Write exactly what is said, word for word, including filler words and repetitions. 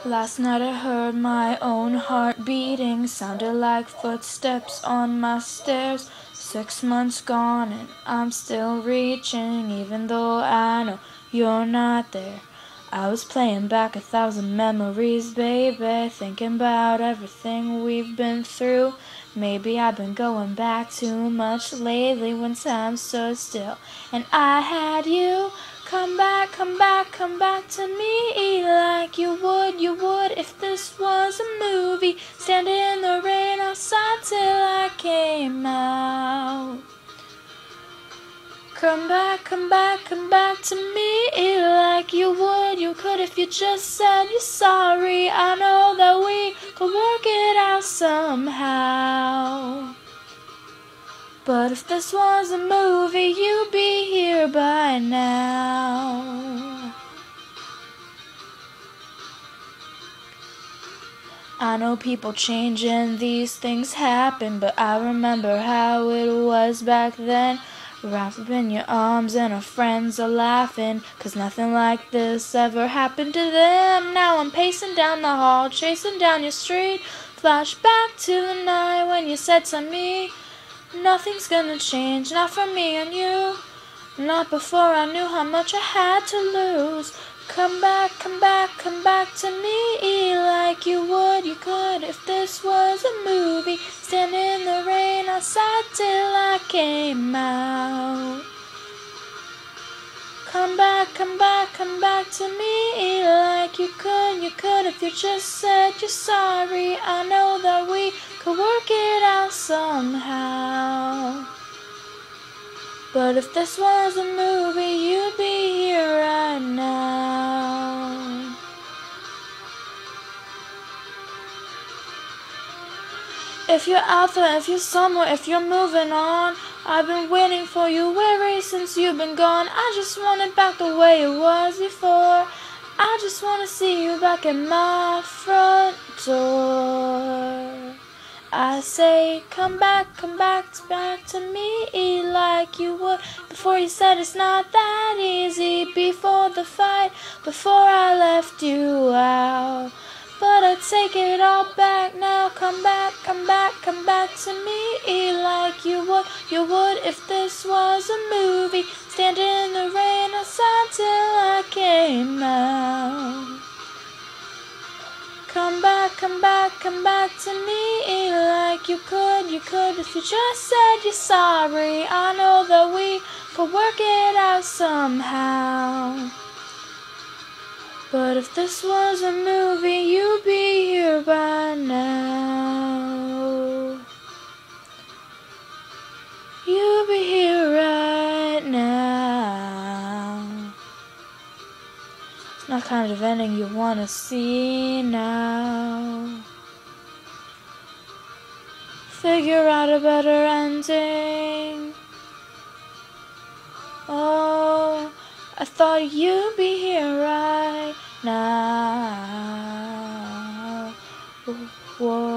Last night I heard my own heart beating, sounded like footsteps on my stairs. Six months gone and I'm still reaching, even though I know you're not there. I was playing back a thousand memories, baby, thinking about everything we've been through. Maybe I've been going back too much lately when time stood still and I had you. Come back, come back, come back to me like you would, you would if this was a movie. Stand in the rain outside till I came out. Come back, come back, come back to me like you would, you could if you just said you're sorry. I know that we could work it out somehow. But if this was a movie, you'd be here by now. I know people change and these things happen, but I remember how it was back then. Wrapped up in your arms and our friends are laughing, 'cause nothing like this ever happened to them. Now I'm pacing down the hall, chasing down your street. Flash back to the night when you said to me, nothing's gonna change, not for me and you. Not before I knew how much I had to lose. Come back, come back, come back to me like you would, you could if this was a movie. Stand in the rain outside till I came out. Come back, come back, come back to me like you could, you could if you just said you're sorry. I know that we could work it out somehow. But if this was a movie, you'd be here right now. If you're out there, if you're somewhere, if you're moving on, I've been waiting for you weary since you've been gone. I just want it back the way it was before. I just want to see you back at my front door. I say, come back, come back, back to me like you would. Before you said it's not that easy, before the fight, before I left you out. But I take it all back now. Come back, come back, come back to me like you would, you would if this was a movie. Stand in the rain outside till I came out. Come back, come back, come back to me like you could, you could if you just said you're sorry. I know that we could work it out somehow. But if this was a movie, you'd be here by now. You'd be here right now. It's not kind of ending you wanna see now. Figure out a better ending. Oh, I thought you'd be here right now. Whoa.